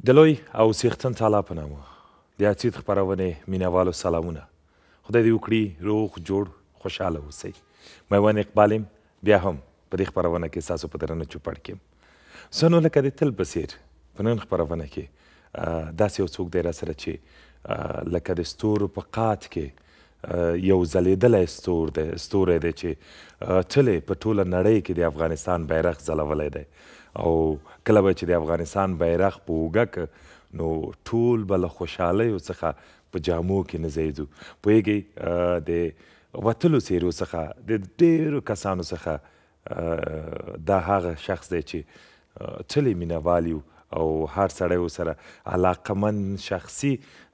دلوی او سیختن تالا پنامو دیاتید خبرونه مینوالو سلامونه خدای دې وکړي روغ جوړ خوشحاله اوسئ میوان اقبالیم بیا هم په دې خپرونه کې ستاسو په درنه چوپړ کې زه نو لکه د تل په څېر په نن خپرونه کې داسې یو څوک دی راسره چې لکه د ستورو په قات کې یو ځلېدلی ستوری دی چې تل یې په ټوله نړۍ کې د افغانستان بیرغ ځلولی دی او کله به چې د افغانستان بیرغ په اوږه که نو ټول به له خوشحالیو څخه په جامو کې نه ځایېدو پوهېږئ د وتلو څېرو څخه د ډېرو کسانو څخه دا هغه شخص دی چې تل یې مینهوال یو او هر سړی ورسره علاقمند شخصي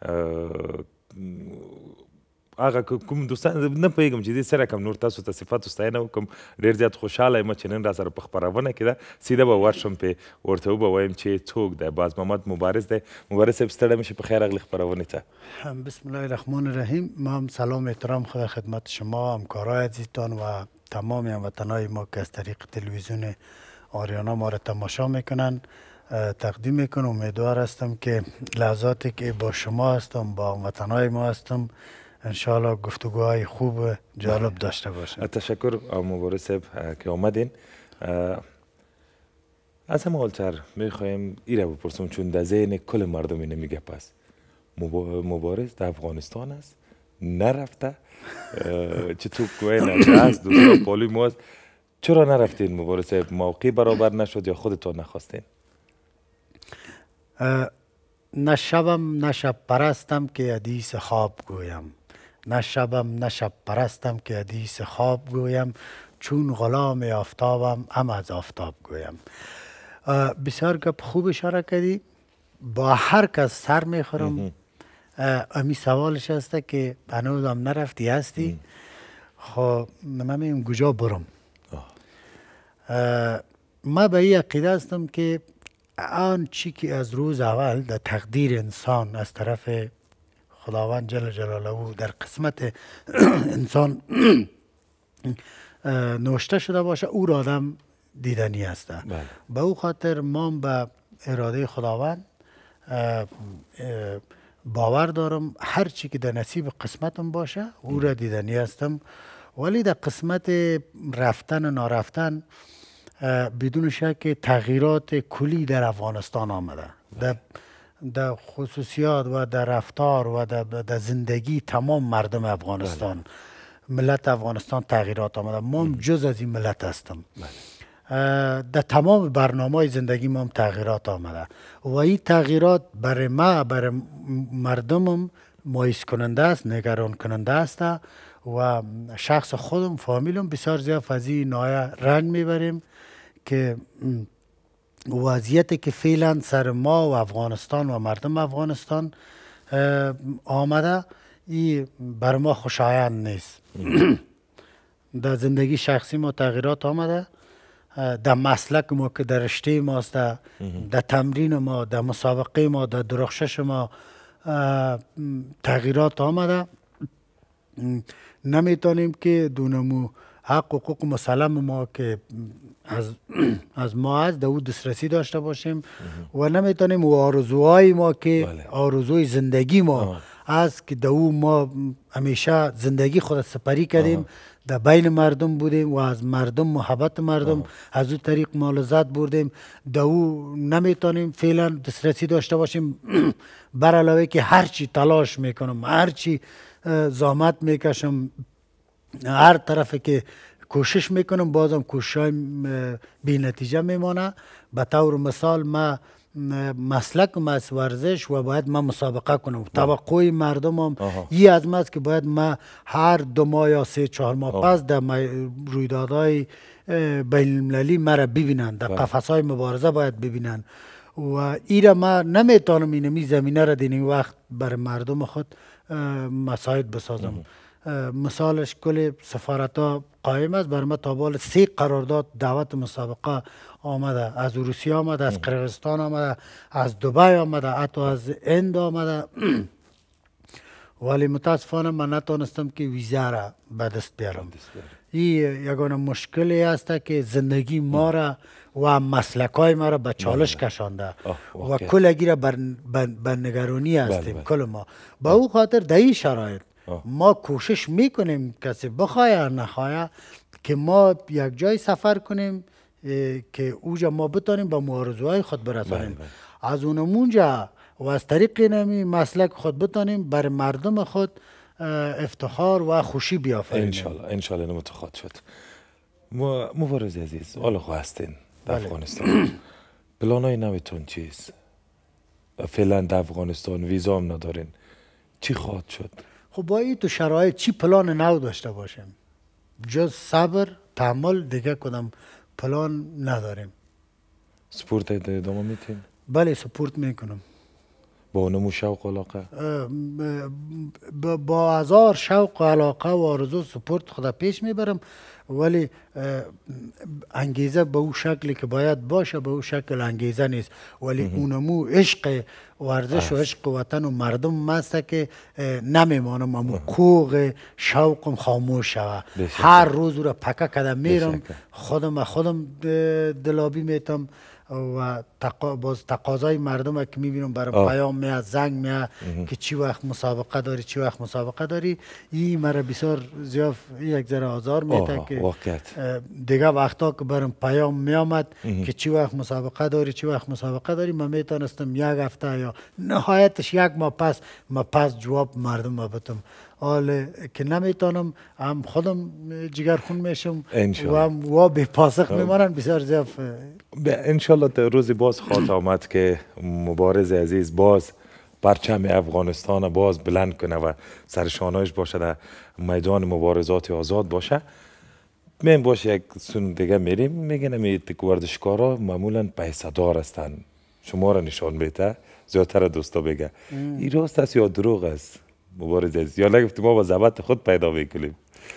هغه کوم دوستان نه پوهېږم چې دې سره کوم نور تاسو ته صفت ستاینه وکړم ډېر زیات خوشحاله یم چې نن راسره په خپرونه کې ده سیده به ورشم پې ورته وبوایم چې څوک دی باز محمد مبارز دی مبارز صاحب ستړی مشي په خیر راغلی خپرونې ته بسم الله الرحمن الرحیم ما هم سلام احترام خدمت شما همکارای عزیزتان و تمام هموطنهای ما که از طریق تلویزیون آریانا ما را تماشا میکنن تقدیم میکنم امیدوار هستم که لحظاتی که با شما هستم با هموطنهای ما هستم انشاءالله گفتگوهای خوب جالب داشته باشه. تشکر مبارز صاحب که آمدین. از همه حالتر میخوایم ایره بپرسم چون در ذهن کل مردم اینه میگه پس مبارز در افغانستان است نرفته چطور کوین هست دوستان پالوی ما است چرا نرفتین مبارز صاحب موقعی برابر نشد یا خودتون نخواستین؟ نه شبم نه شب پرستم که حدیث خواب گویم نه شبم نه شب پرستم که حدیث خواب گویم چون غلام آفتابم هم از آفتاب گویم. بسیار گپ خوب اشاره کردی با هر کس سر میخورم امی سوالش هسته که هنوز هم نرفتی هستی خب من میگم کجا برم ما به این عقیده هستم که آن چی که از روز اول در تقدیر انسان از طرف خداوند جل جلاله در قسمت انسان نوشته شده باشه او را آدم دیدنی هسته به او خاطر ما به اراده خداوند باور دارم هر چی که در نصیب قسمتم باشه او را دیدنی هستم ولی در قسمت رفتن و نارفتن بدون شک تغییرات کلی در افغانستان آمده در خصوصیات و در رفتار و در زندگی تمام مردم افغانستان ملت افغانستان تغییرات آمده ما جز از این ملت هستم در تمام برنامه زندگی ما هم تغییرات آمده و این تغییرات برای ما برای مردمم مایوس کننده است نگران کننده است و شخص خودم فامیلم بسیار زیاد از این نایه رنج میبریم که وضعیتی که فعلا سر ما و افغانستان و مردم افغانستان آمده این بر ما خوشایند نیست در زندگی شخصی ما تغییرات آمده در مسلک ما که در رشته ماست در تمرین ما در مسابقه ما در درخشش ما تغییرات آمده نمیتونیم که دونمو حق و حقوق مسلم ما که از ما هست در او دسترسی داشته باشیم و نمیتونیم و آرزوهای ما که آرزوی زندگی ما هست که در او ما همیشه زندگی خود سپری کردیم در بین مردم بودیم و از مردم محبت مردم از او طریق ما لذت بردیم در او نمیتونیم فعلا دسترسی داشته باشیم بر علاوه که هرچی تلاش میکنم هرچی زحمت میکشم هر طرف که کوشش میکنم بازم کوشش بی نتیجه میمانه به طور مثال ما مسلکم از ورزش و باید ما مسابقه کنم توقع مردم هم این از ماست که باید ما هر 2 ماه یا 3-4 ماه پس در رویدادهای بین المللی مرا ببینن در قفسهای مبارزه باید ببینن و ایره ما نمیتونم اینمی زمینه را دینی وقت بر مردم خود مساعد بسازم مثالش کل سفارت ها قایم است بر ما تا بال 3 قرارداد دعوت مسابقه آمده از روسیه آمده از قرقیزستان آمده از دبی آمده حتی از هند آمده ولی متاسفانه من نتونستم که ویزا را به دست بیارم این یگانه مشکلی است که زندگی ما را و مسلکای ما را به چالش کشانده و کلگی را بر نگرانی هستیم کل ما. با او خاطر در این شرایط ما کوشش میکنیم کسی بخواه یا نخواه که ما یک جای سفر کنیم که اوجا ما بتانیم با معارضه‌های خود برسانیم. از اونمونجا و از طریق نمی مسلک خود بتانیم بر مردم خود افتخار و خوشی بیافرینیم. انشالله نمتخواد شد. مبارز عزیز، حالا خو هستین در افغانستان. پلانای نوتون چیست؟ فعلا در افغانستان ویزا هم ندارین، چی خواهد شد؟ خب با این تو شرایط چی پلان نو داشته باشیم؟ جز صبر، تحمل، دیگه کدام پلان نداریم. سپورت ادامه میتین؟ بله سپورت میکنم. با اونمو شوق و علاقه؟ با هزار شوق و علاقه و آرزو سپورت خدا پیش میبرم، ولی انگیزه به او شکلی که باید باشه به او شکل انگیزه نیست. ولی اونمو عشق ورزش و عشق وطن و مردم مسته که نمیمانم، امو کوغ شوقم خاموش شوه. هر روز رو پکه کده میرم، خودم دلابی میتم و باز تقاضای مردم که میبینم برای پیام میاد، زنگ میاد که چی وقت مسابقه داری، چی وقت مسابقه داری. این مرا بسیار زیاد یک ذره آزار میده که دیگه وقتا که برام پیام میامد که چی وقت مسابقه داری، چی وقت مسابقه داری، من میتونستم یک هفته یا نهایتش یک ماه پس جواب مردم بدم. حالا که نمیتونم هم خودم جگرخون میشم و به پاسخ میمانم بسیار زیاد. انشالله روزی باز خواهد آمد که مبارز عزیز باز پرچم افغانستان باز بلند کنه و سرشانهش باشه، در میدان مبارزات آزاد باشه. من باشه یک سون دیگه میریم میگنم این ورزشکارا معمولا پیسه‌دار هستن، شما را نشان میده، زیادتر دوستا بگه این راست است یا دروغ است مبارز عزیز، یا نگفتی ما با ضبط خود پیدا میکنیم؟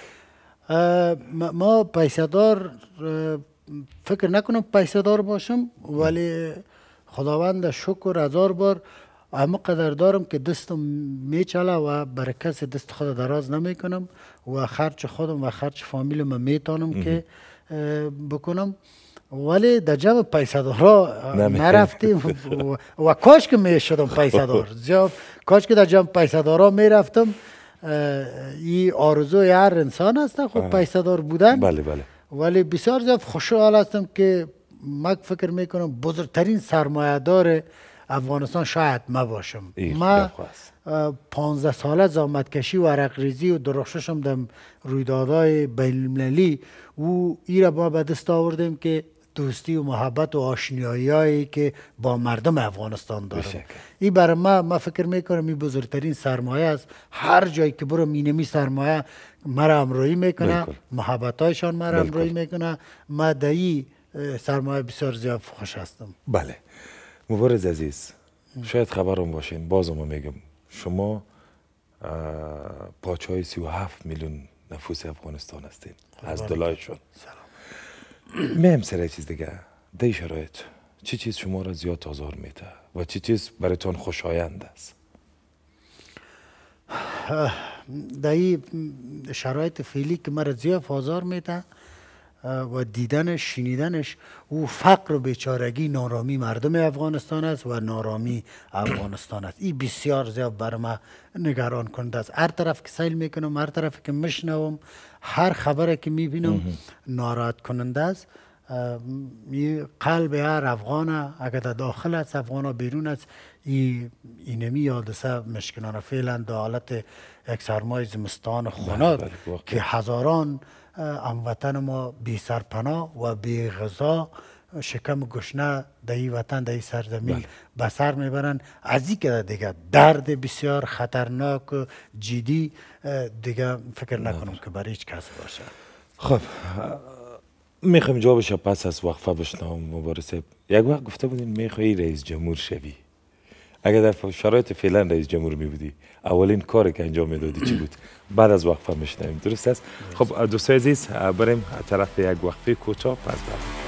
ما پیسه‌دار فکر نکنم پیسه‌دار باشم، ولی خداوند شکر هزار بار اما قدر دارم که دستم میچله و برای کسی دست خود دراز نمیکنم و خرچ خودم و خرچ فامیلم میتونم که بکنم. ولی در جمع پیسه‌دارا نرفتیم و کاش که میشدم پیسه‌دار، زیاد کاش که در جمع پیسه‌دارا میرفتم. این آرزوی هر انسان است خب پیسه‌دار بودن. بله. ولی بسیار زیاد خوشحال هستم که من فکر میکنم بزرگترین سرمایه‌دار افغانستان شاید ما باشم. ما 15 ساله زحمتکشی و عرق ریزی و درخششم در رویدادهای بین‌المللی و ایرا ما به دست آوردیم که دوستی و محبت و آشنایی که با مردم افغانستان دارم. این برای ما فکر میکنم این بزرگترین سرمایه است. هر جایی که برم اینمی سرمایه مرا همراهی میکنه، محبتایشان مرا همراهی میکنه. ما در این سرمایه بسیار زیاد خوش هستم. بله مبارز عزیز، شاید خبرم باشین، بازم میگم شما پادشاه 37 میلیون نفوس افغانستان هستین از دلایشون. مهم سر چیز دیگه، در شرایط چی چیز شما را زیاد آزار میده و چی چیز برایتان خوشایند است؟ در این شرایط فعلی که مرا زیاد آزار میده و دیدنش شنیدنش او فقر و بیچارگی نارامی مردم افغانستان است و نارامی افغانستان است. این بسیار زیاد بر ما نگران کننده است. هر طرف که سیل میکنم، هر طرف که میشنوم، هر خبری که میبینم ناراحت کننده است. قلب هر افغان اگر در داخل است، افغان بیرون است، اینمی حادثه مشکنانه فعلا در حالت یک سرمای زمستان خنک که هزاران هموطن ما بی سرپناه و بی غذا شکم گشنه در این وطن، در این سرزمین به سر میبرن. از این که دیگه درد بسیار خطرناک و جدی دیگه فکر نکنم که برای هیچ کس باشه. خب میخوایم جوابش پس از وقفه بشنوم. مبارز صاحب یک وقت گفته بودین میخوایی رئیس جمهور شوی، اگر در شرایط فعلا رئیس جمهور می بودی اولین کاری که انجام میدادی چی بود؟ بعد از وقفه میشنویم، درست است؟ خب دوستای عزیز بریم طرف یک وقفه کوتاه پس بریم.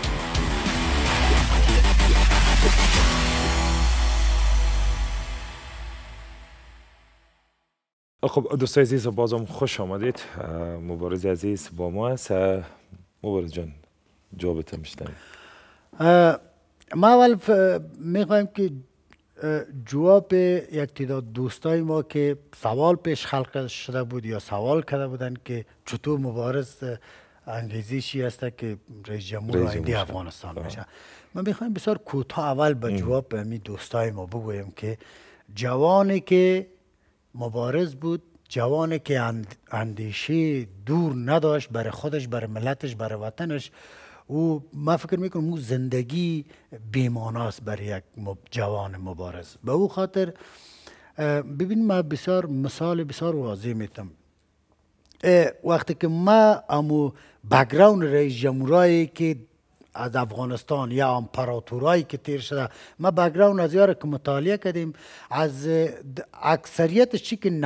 خب دوستای عزیز بازم خوش آمدید. مبارز عزیز با ما است. مبارز جان جوابت میشنویم. ما اول میخوایم که جواب یک تعداد دوستای ما که سوال پیش خلق شده بود یا سوال کرده بودن که چطور مبارز انگیزشی است که رئیس جمهور آینده افغانستان بشه. من میخوایم بسیار کوتاه اول به جواب به همین دوستای ما بگویم که جوانی که مبارز بود، جوانی که اندیشه دور نداشت برای خودش، برای ملتش، برای وطنش، او ما فکر میکنم او زندگی بیماناست برای یک جوان مبارز. به او خاطر ببین ما بسیار مثال بسیار واضح میتم. وقتی که ما امو بک‌گراند رئیس جمهورایی که از افغانستان یا امپراتورایی که تیر شده، ما بک‌گراند از یاره که مطالعه کردیم، از اکثریتش چی که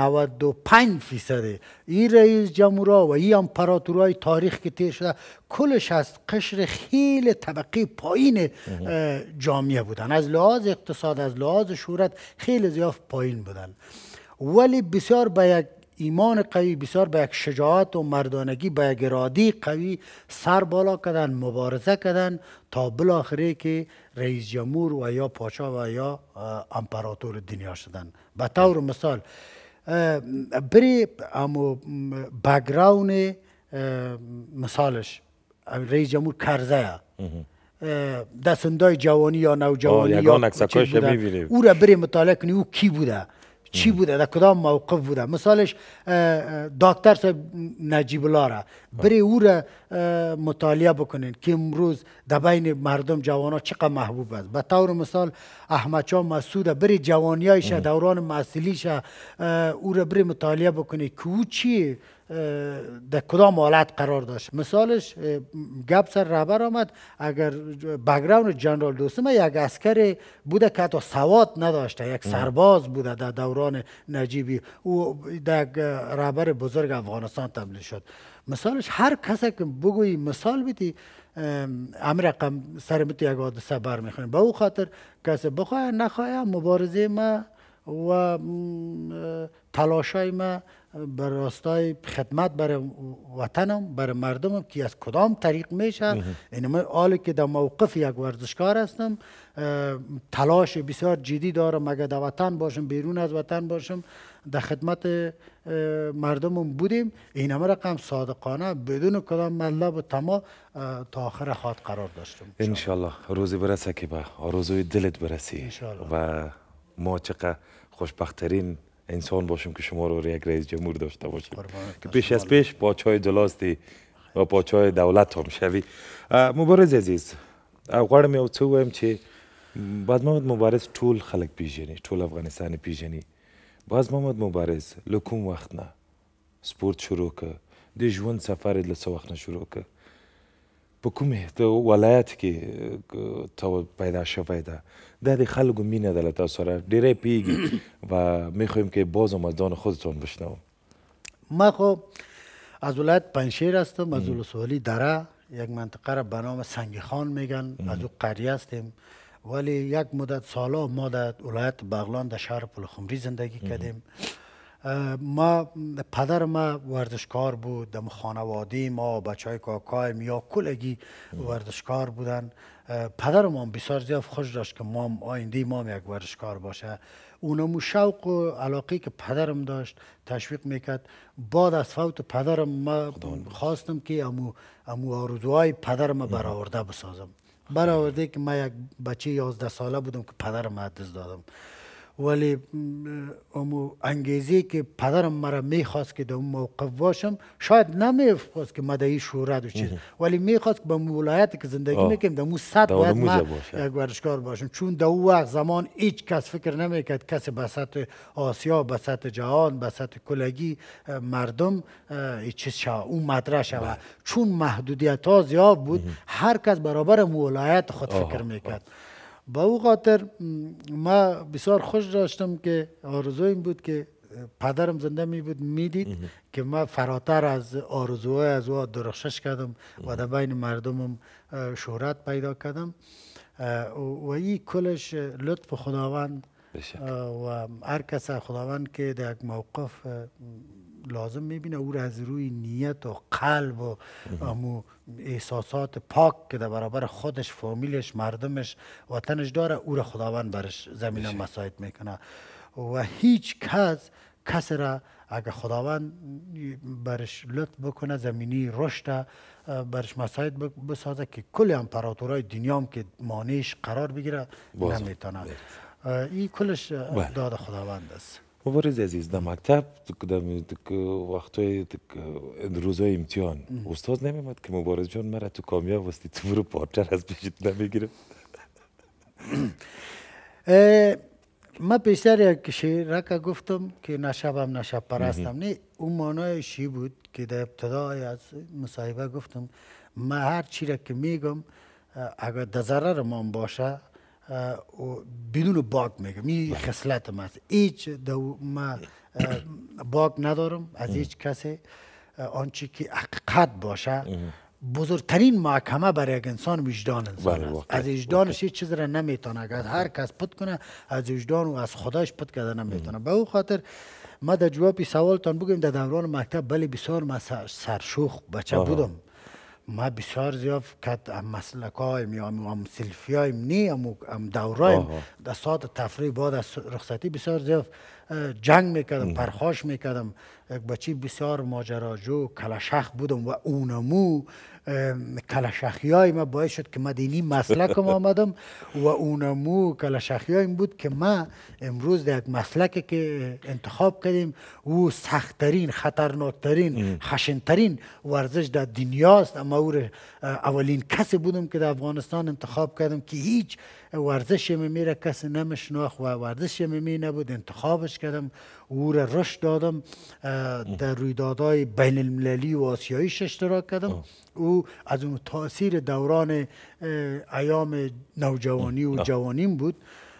95% این رئیس جمهورا و این امپراتورای تاریخ که تیر شده کلش از قشر خیلی طبقه پایین جامعه بودن، از لحاظ اقتصاد، از لحاظ شهرت خیلی زیاد پایین بودن، ولی بسیار به یک ایمان قوی، بسیار به یک شجاعت و مردانگی، به یک اراده قوی سر بالا کردن، مبارزه کردن تا بالاخره که رئیس جمهور و یا پادشاه و یا امپراتور دنیا شدن. به طور مثال بری امو بک‌گراند مثالش رئیس جمهور کرزه دستندای جوانی یا نوجوانی یا چیز بوده، او را بری مطالعه کنی او کی بوده، چی بوده، در کدام موقف بوده. مثالش دکتر صاحب نجیب الله را بری او را مطالعه بکنین که امروز در بین مردم جوان ها چقدر محبوب است. به طور مثال احمد شاه مسعود بری جوانیایش دوران محصلیش او را بری مطالعه بکنی که او چی در کدام حالت قرار داشت. مثالش گپ سر رهبر آمد، اگر بک‌گراند جنرال دوستم یک عسکر بوده که حتی سواد نداشته، یک سرباز بوده در دوران نجیبی، او در رهبر بزرگ افغانستان تبدیل شد. مثالش هر کسی که بگویی مثال بیدی امر رقم سر میتو یک حادثه برمیخوانیم. به او خاطر کسی بخواه نخواه مبارزه ما و تلاشای ما بر راستای خدمت برای وطنم، برای مردمم که از کدام طریق میشه، اینم حالی که در موقف یک ورزشکار هستم، تلاش بسیار جدی دارم اگر در وطن باشم، بیرون از وطن باشم، در خدمت مردمم بودیم. این همه رقم صادقانه بدون کدام مطلب و طمع تا آخر خط قرار داشتم. انشالله روزی برسه که به آرزوی دلت برسی و ما چقدر خوشبخت‌ترین انسان باشیم که شما رو یک رئیس جمهور داشته باشیم که پیش از پیش با چای جلاستی و با چای دولت هم شوی. مبارز عزیز، غواړم یو څه ووایم چې باز محمد مبارز ټول خلک پیژني، ټول افغانستان پیژني. باز محمد مبارز له کوم وخت نه سپورت شروع که، د ژوند سفر یې له څه وخت نه شروع که، په کومې ولایت کې ته پیدا شوی ده، دا د خلکو مینه ده له تاسو سره ډېری پیږي و میخوایم که باز هم از دان خودتون بشنوم. ما خب از ولایت پنجشیر هستم، از ولسوالی دره، یک منطقه را به نام سنگی خان میگن، از او قریه هستیم، ولی یک مدت سالا ما در ولایت بغلان در شهر پلخمری زندگی کردیم. ما پدر ما ورزشکار بود، در خانواده ما بچهای کاکایم یا کلگی ورزشکار بودن. پدر ما بسیار زیاد خوش داشت که ما آینده ما یک ورزشکار باشه. اونمو شوق و علاقه که پدرم داشت تشویق میکرد. بعد از فوت پدرم ما خواستم که امو آرزوهای پدرم برآورده بسازم. برآورده که ما یک بچه 11 ساله بودم که پدرم از دادم، ولی امو انگیزی که پدرم مرا میخواست که در اون موقف باشم، شاید نمیخواست که مدعی شهرت و چیز، ولی میخواست که به ولایتی که زندگی میکنم در اون سطح باید ما یک ورزشکار باشم، چون در اون وقت زمان هیچ کس فکر نمیکرد کسی به سطح آسیا، به سطح جهان، به سطح کلگی مردم چیز شود، اون مطرح شود، چون محدودیت ها زیاد بود، هر کس برابر ولایت خود فکر میکرد. با او خاطر ما بسیار خوش داشتم که آرزویم بود که پدرم زنده می بود میدید که ما فراتر از آرزوهای از او درخشش کردم و در بین مردمم شهرت پیدا کردم و این کلش لطف خداوند و هر کس خداوند که در یک موقف لازم میبینه او را از روی نیت و قلب و احساسات پاک که در برابر خودش، فامیلش، مردمش، وطنش داره، او را خداوند برش زمینه مساعد میکنه و هیچ کس را اگر خداوند برش لطف بکنه زمینی رشد برش مساعد بسازه که کل امپراتورای دنیا هم که مانعش قرار بگیره نمیتونه. این کلش داد خداوند است. مبارز عزیز، در مکتب وقتای روزای امتحان استاد نمیمد که مبارز جان مرا تو کامیاب وستی تو برو پارچه از پیشت نمیگیرم؟ من پیشتر یک شعر که گفتم که نشبم نشب پرستم، نه اون معنای شی بود که در ابتدای از مصاحبه گفتم من هر چی را که میگم اگر در ضرر من باشه بدون باگ میگم. این خصلت من است. هیچ من باگ ندارم از هیچ کسی. آنچه که حقیقت باشه بزرگترین محکمه برای یک انسان وجدان انسان است. از وجدانش هیچ چیز را نمیتونه، اگر هر کس پت کنه از وجدان و از خداش پت کرده نمیتونه. به او خاطر ما در جواب سوالتان بگم در دوران مکتب بله بسیار من سرشوخ بچه بودم. ما بسیار زیاد کت مسلکایم یا هم سلفیایم نی هم دورایم در ساعت تفریح بعد از رخصتی بسیار زیاد جنگ میکردم، پرخاش میکردم. یک بچه بسیار ماجراجو کلاشخ بودم و اونمو کلاشخی های ما باعث شد که من دینی مسلکم آمدم و اونمو کلاشخی هایم بود که ما امروز در یک مسلک که انتخاب کردیم او سختترین، خطرناکترین، خشنترین ورزش در دنیاست. اما او اولین کسی بودم که در افغانستان انتخاب کردم که هیچ ورزش میره کسی نمیشناخت و ورزش می نبود، انتخابش کردم، او را رشد دادم، در رویدادهای بین المللی و آسیاییش اشتراک کردم. او از اون تاثیر دوران ایام نوجوانی و جوانیم بود.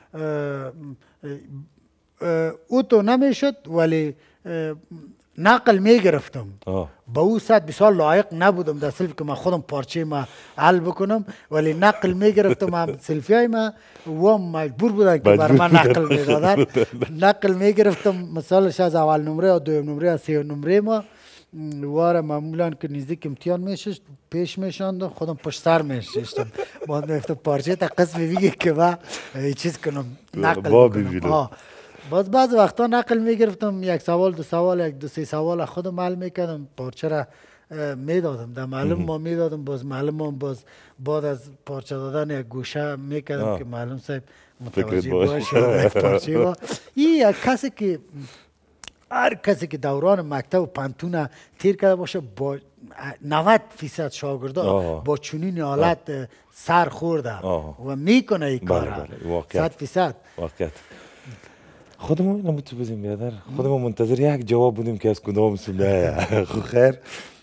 او تو نمیشد ولی نقل میگرفتم. با او ساعت بسیار لایق نبودم در سلف که من خودم پارچه ما حل بکنم، ولی نقل میگرفتم. هم سلفی های ما و مجبور بودن که بر من نقل میدادن. نقل میگرفتم مثالش از اول نمره و دویم نمره و سوم نمره ما واره معمولا که نزدیک امتحان میشد پیش میشاند خودم پشت سر میشستم. بعد میفتم پارچه تا قسم میگه که من چیز کنم نقل کنم. باز بعض وقتا نقل میگرفتم، یک سوال دو سوال یک دو سه سوال خودم حل میکردم، پارچه را میدادم در معلم ما میدادم. باز معلم هم باز بعد از پارچه دادن یک گوشه میکردم که معلم صاحب متوجه باشه پارچه با. این یک کسی که هر کسی که دوران مکتب و پانتون تیر کرده باشه با 90% شاگردا با چنین حالت سر خورده و میکنه این کار 100%. واقعیت خودمون نمیتو بزنیم بیادر، خودمون منتظر یک جواب بودیم که از کدام سونه. خو خیر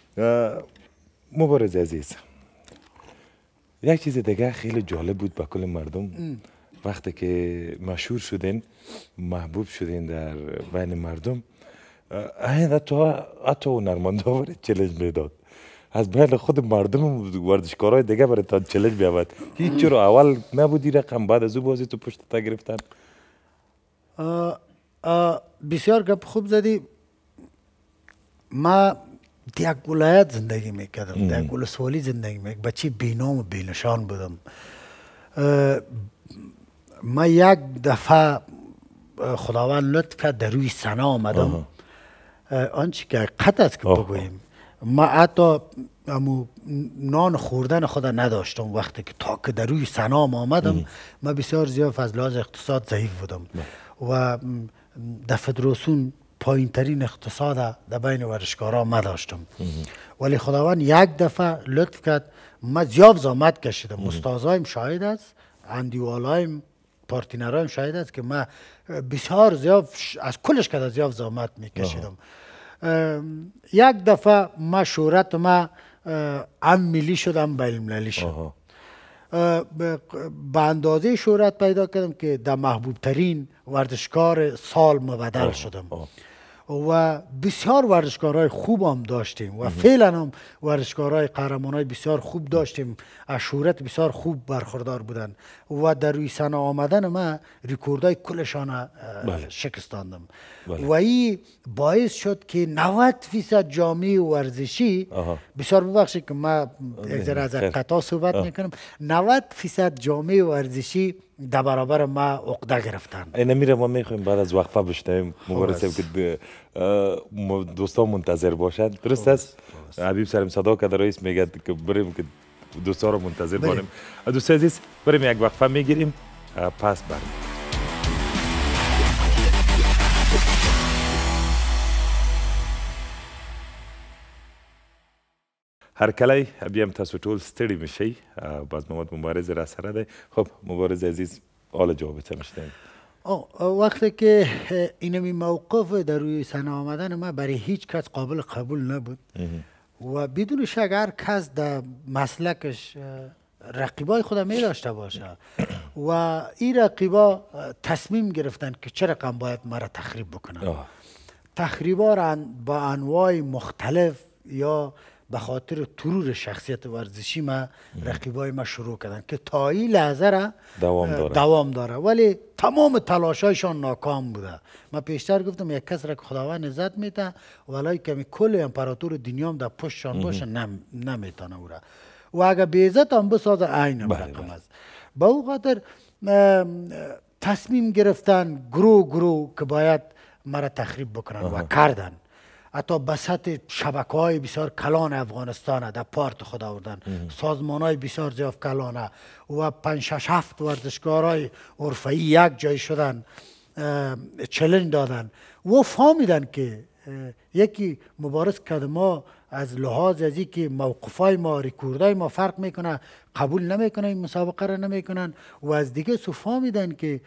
مبارز عزیز، یک چیز دیگه خیلی جالب بود با کل مردم وقتی که مشهور شدین، محبوب شدین در بین مردم، حتی هنرمندا برای چالش میداد. از بین خود مردم ورزشکارای دیگه برای تا چالش بیاورد. هیچ چرا اول نبودی رقم بعد از او بازی تو پشت تا گرفتن؟ بسیار گپ خوب زدی. ما در یک ولایت زندگی میکردم، در یک ولسوالی زندگی میکردم، بچه بینام و بینشان بودم. ما یک دفعه خداوند لطف کرد در روی سنا آمدم. آنچه که حقیقت است که بگوییم، ما حتی نان خوردن خود نداشتم وقتی که تا که در روی سنا آمدم. ما بسیار زیاد از لحاظ اقتصاد ضعیف بودم و در فدراسیون پایین ترین اقتصاد در بین ورزشکارا ما داشتم. ولی خداوند یک دفعه لطف کرد، ما زیاد زحمت کشیدم. استادایم شاهد است، اندیوالایم پارتنرایم شاهد است که ما بسیار زیاد از کلش که زیاد زحمت میکشیدم. یک دفعه ما شهرت ما هم ملی شدم بین المللی شد. به اندازه شهرت پیدا کردم که در محبوب ترین ورزشکار سال مبدل شدم و بسیار ورزشکارای خوب هم داشتیم و فعلا هم ورزشکارای قهرمانای بسیار خوب داشتیم، از شهرت بسیار خوب برخوردار بودن و در روی صحنه آمدن ما رکوردای کلشان شکستاندم و این باعث شد که 90% جامعه ورزشی بسیار ببخشید که ما یک ذره از قطعا صحبت میکنم، 90% جامعه ورزشی در برابر ما عقده گرفتن. نمیره ما میخوایم بعد از وقفه بشنویم مبارز که دوستان منتظر باشند. درست است؟ حبیب سرم صدا کرده رئیس میگه که بریم که دوستا رو منتظر باشیم. دوست عزیز بریم یک وقفه میگیریم پس بریم. هر کله بیم تاسو ټول ستړي مشئ. باز محمد مبارز را سره دی. خب مبارز عزیز حال جوابت میشنویم. وقتی که اینمی موقف در روی صحنه آمدن ما برای هیچ کس قابل قبول نبود و بدون شک هر کس در مسلکش رقیبای خود می داشته باشه و این رقیبا تصمیم گرفتن که چه رقم باید مرا تخریب بکنن. تخریبا را با انواع مختلف یا به خاطر ترور شخصیت ورزشی ما رقیبای ما شروع کردن که تا این لحظه را دوام داره ولی تمام تلاشایشان ناکام بوده. من پیشتر گفتم یک کس را که خداوند عزت میده ولی کمی کل امپراتور دنیا هم در پشتشان باشه نمیتونه او را و اگر به عزت هم بسازه عین رقم است. به او خاطر تصمیم گرفتن گروه که باید مرا تخریب بکنن و کردن. حتی بسط شبکه‌های بسیار کلان افغانستان در پارت خود آوردن، سازمان‌های بسیار زیاد کلانه و 5-6-7 ورزشکارای عرفه‌ای یک جای شدن، چلنج دادن و فهمیدن که یکی مبارز کرد ما از لحاظ از که موقفای ما رکوردای ما فرق میکنه قبول نمیکنه این مسابقه را نمیکنن و از دیگه سو فهمیدن که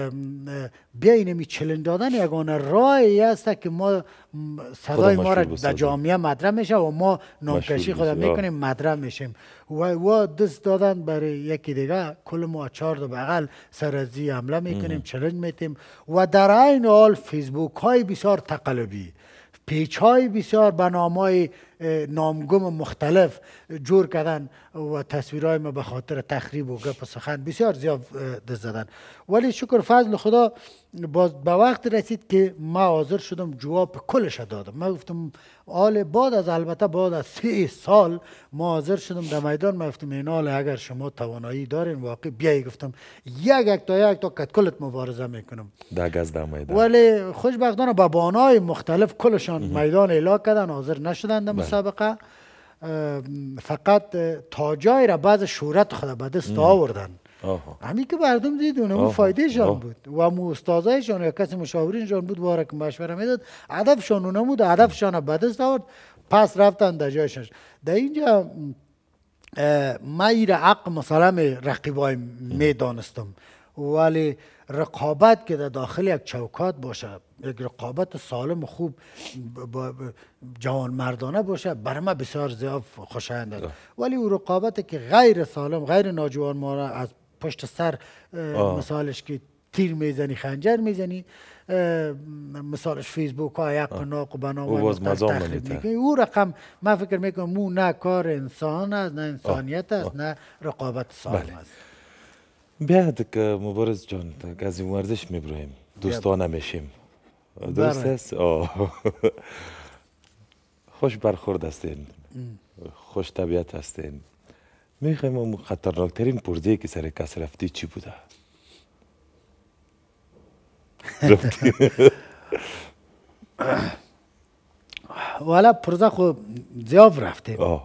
بیا اینمی چلنج دادن یگانه راهی است که ما صدای ما را در جامعه مطرح میشه و ما نامکشی خود میکنیم مطرح میشیم و دست دادن برای یکی دیگه کل ما 4 بغل سرازی حمله میکنیم چلنج میتیم و در عین حال فیسبوک های بسیار تقلبی پیچ های بسیار به نامای نامگم مختلف جور کردن و تصویرهای ما به خاطر تخریب و گپ و سخن بسیار زیاد دست زدن ولی شکر فضل خدا باز به وقت رسید که ما حاضر شدم جواب کلش دادم. من گفتم البته بعد از 3 سال ما حاضر شدم در میدان. من گفتم این حال اگر شما توانایی دارین واقعی بیایی گفتم یک تا کلت مبارزه میکنم در گز در میدان. ولی خوشبختانه با بانای مختلف کلشان میدان اعلام کردن حاضر نشدن در مسابقه. فقط تاجای را بعض شهرت خود به دست آوردن. همین که مردم دیدون اون فایده شان بود و مو استادایشان یا کسی مشاورینشان بود واره که مشوره میداد هدفشان اون نمود هدفشان به دست آورد پس رفتن در جایشان. در اینجا ما این حق مثلا رقیبای میدانستم ولی رقابت که در داخل یک چوکات باشه یک رقابت سالم و خوب جوان مردانه باشه برای ما بسیار زیاد خوشایند است ولی اون رقابت که غیر سالم غیر ناجوان مانه از پشت سر مثالش که تیر میزنی خنجر میزنی مثالش فیسبوک ها یک پناق و بنامه تخریب میکنی او رقم من فکر میکنم مو نه کار انسان است نه انسانیت است نه رقابت سالم است. بیاد که مبارز جان از این ورزش میبرویم دوستانه میشیم درست است؟ خوش برخورد هستین خوش طبیعت هستین. میخوایم خطرناکترین پرزه‌ای که سر کس رفتی چی بوده؟ والا پرزه خود زیاد رفتیم.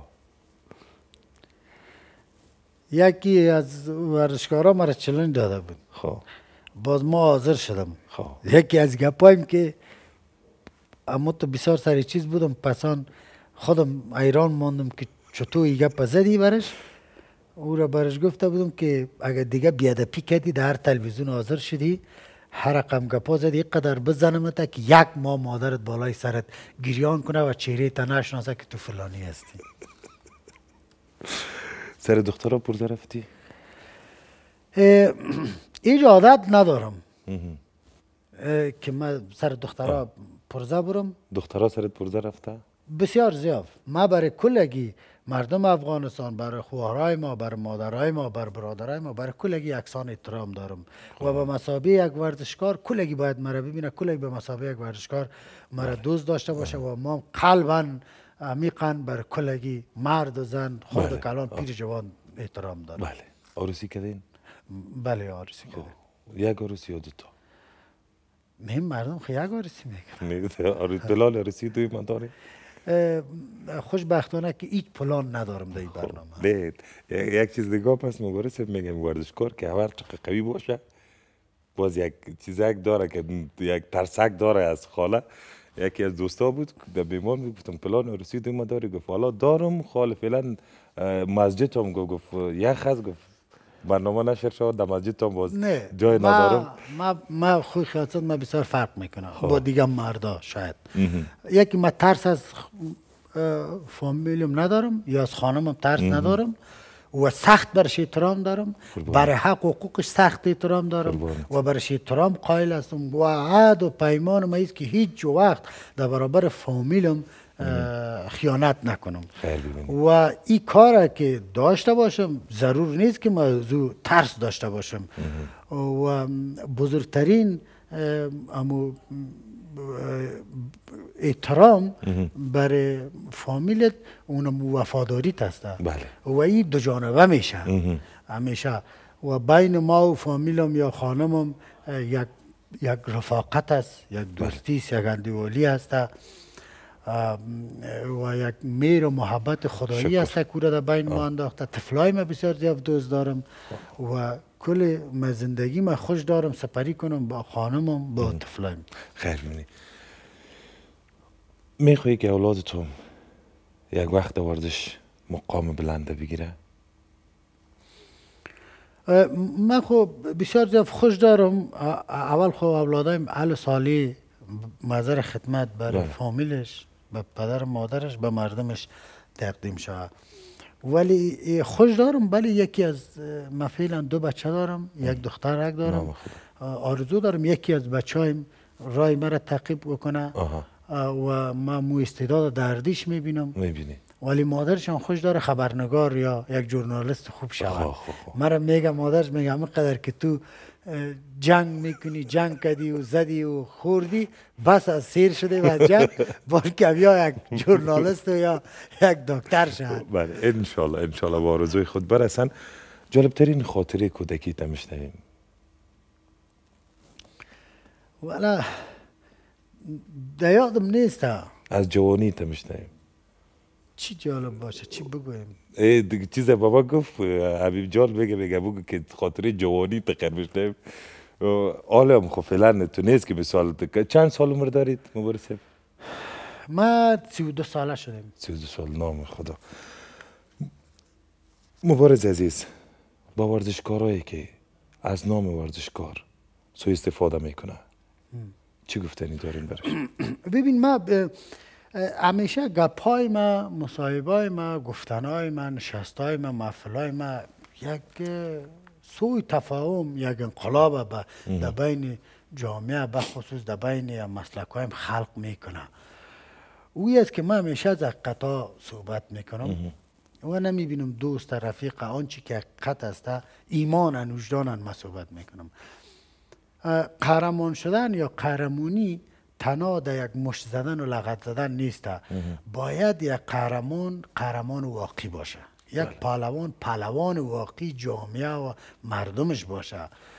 یکی از ورزشکارا مرا چلنج داده بود باز ما حاضر شدم. یکی از گپایم که اما تو بسیار سری چیز بودم پسان خودم ایران ماندم که چطور این گپ زدی برش. او را برش گفته بودم که اگر دیگه بیادبی کردی در هر تلویزیون حاضر شدی هر رقم گپا زدی اینقدر بزنمت که 1 ماه مادرت بالای سرت گریان کنه و چهره تا نشناسه که تو فلانی هستی. سر دخترها پرزه رفتی؟ این عادت ندارم که من سر دخترها پرزه برم. دخترها سرت پرزه رفته؟ بسیار زیاد. ما برای کلگی مردم افغانستان، برای خواهرای ما، برای مادرای ما، برای برادرای ما، برای کلگی یکسان احترام دارم و به مثابه یک ورزشکار کلگی باید مرا ببینه، کلگی به مثابه یک ورزشکار مرا دوست داشته باشه و ما قلباً عمیقاً برای کلگی مرد و زن، خرد و کلان، پیر جوان احترام دارم. بله. عروسی کردین؟ بله عروسی کردیم. یک عروسی یا دوتا؟ مهم مردم خیلی یک عروسی میکنن. پلان عروسی دوی من داری؟ خوشبختانه که هیچ پلان ندارم در این برنامه. نه یک چیز دیگه پس مبارز میگم ورزشکار که هر چقدر قوی باشه باز یک چیزک داره که یک ترسک داره. از خاله یکی از دوستا بود به بیمار میگفتم پلان عروسی دوی من داری؟ گفت حالا دارم خاله فعلا مسجد هم گفت یک از گفت برنامه نشر شد در مسجد هم باز جای ندارم. ما خوی خیالات ما بسیار فرق میکنم با دیگه مردا. شاید یکی ما ترس از فامیلیم ندارم یا از خانمم ترس ندارم و سخت برش احترام دارم، برای حق و حقوقش سخت احترام دارم و برش احترام قائل هستم و عهد و پیمان ما است که هیچ وقت در برابر فامیلم خیانت نکنم و این کار که داشته باشم ضرور نیست که موضوع ترس داشته باشم و بزرگترین احترام برای فامیلت اونم وفاداریت هست. و این دو جانبه میشه همیشه و بین ما و فامیلم یا خانمم یک رفاقت است، یک دوستی است، یک اندیوالی است و یک مهر و محبت خدایی است که در بین ما انداخته. طفلای ما بسیار زیاد دوست دارم و کل ما زندگی ما خوش دارم سپری کنم با خانمم با طفلایم. خیر بینی میخوایی که اولادتون یک وقت ورزش مقام بلنده بگیره؟ من خب بسیار زیاد خوش دارم. اول خب اولادایم اهل سالی مظهر خدمت برای فامیلش، به پدر مادرش، به مردمش تقدیم شود. ولی خوش دارم. ولی یکی از من فعلا 2 بچه دارم، یک دختر یک دارم. آرزو دارم یکی از بچه‌هایم رای مرا تعقیب بکنه و من مو استعداد دردیش میبینم. ولی مادرشان خوش داره خبرنگار یا یک ژورنالیست خوب شود. مرا میگه مادرش میگه همینقدر که تو جنگ میکنی، جنگ کردی و زدی و خوردی، بس از سیر شده و جنگ بلکه یا یک ژورنالیست یا یک دکتر شد. بله انشالله با آرزوی خود برسن. جالبترین خاطره کودکی تمشنویم؟ والا در یادم نیست. از جوانی تمشنویم؟ چی جالب باشه؟ چی بگویم؟ دیگه چیز بابا گفت حبیب جان بگه بگو که خاطره جوانی تقر بشنویم. آلم خب فعلا تو نیست که به سال چند سال عمر دارید مبارز؟ ما 32 ساله شدیم. 32 سال. نام خدا. مبارز عزیز، با ورزشکارایی که از نام ورزشکار سوء استفاده میکنه چی گفتنی دارین برش؟ ببین ما همیشه گپای ما، مصاحبه‌های ما، گفتنهای ما، نشستهای ما، محفلهای ما یک سوء تفاهم، یک انقلاب در بین جامعه بخصوص در بین مسلک‌هایم خلق میکنه. اوی است که من همیشه از حقیقت‌ها صحبت میکنم و نمیبینم دوست رفیق آنچه که حقیقت است ایمان وجدان ما صحبت میکنم. قهرمان شدن یا قهرمانی تنها در یک مشت زدن و لغت زدن نیست. باید یک قهرمان واقعی باشه، یک پهلوان واقعی جامعه و مردمش باشه،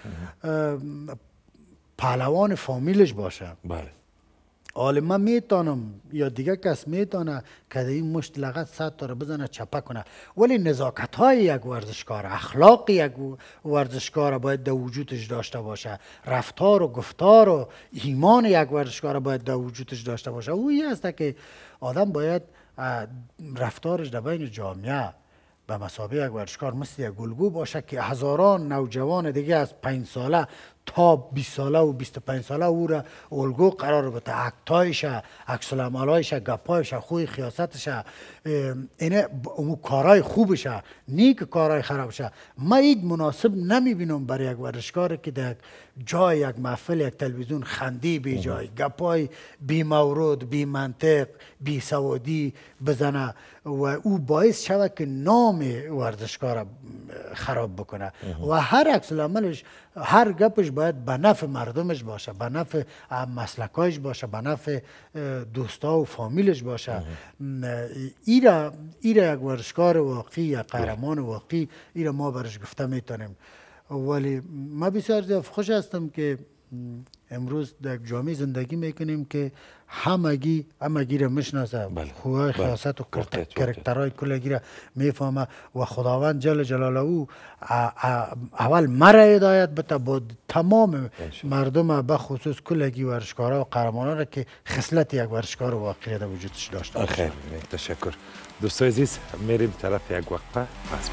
پهلوان فامیلش باشه. بله. حالا من میتونم یا دیگه کس میتونه که این مشت لغت 100 تا رو بزنه چپه کنه، ولی نزاکت های یک ورزشکار، اخلاق یک ورزشکار باید در وجودش داشته باشه، رفتار و گفتار و ایمان یک ورزشکار باید در وجودش داشته باشه. اویی است که آدم باید رفتارش در بین جامعه به مثابه یک ورزشکار مثل یک گلگو باشه که هزاران نوجوان دیگه از 5 ساله تا 20 ساله و 25 ساله او را الگو قرار بده، اکتایش، عکس العملایش، گپایش، خوی خیاستش، اینه اون کارهای خوبش، نیک کارهای خرابش. ما این مناسب نمیبینم برای یک ورزشکار که در جای یک محفل یک تلویزیون خندی بی جای، گپای بی مورد، بی منطق، بی سوادی بزنه و او باعث شود که نام ورزشکار خراب بکنه و هر عکس العملش، هر گپش باید به نفع مردمش باشه، به نفع مسلکایش باشه، به نفع دوستا و فامیلش باشه. ایرا یک ورزشکار واقعی، یک قهرمان واقعی، ایرا ما برش گفته میتونیم. ولی ما بسیار زیاد خوش هستم که امروز در جامعه زندگی میکنیم که همگی را میشناسه، خواه خیاست و کرکترهای کلگی را میفهمه و خداوند جل جلاله او اول مرا هدایت بده با تمام مردم به خصوص کلگی ورزشکارا و قهرمانان را که خصلت یک ورزشکار واقعی در وجودش داشته باشه. خیر، تشکر. دوستای عزیز، میریم طرف یک وقفه. پس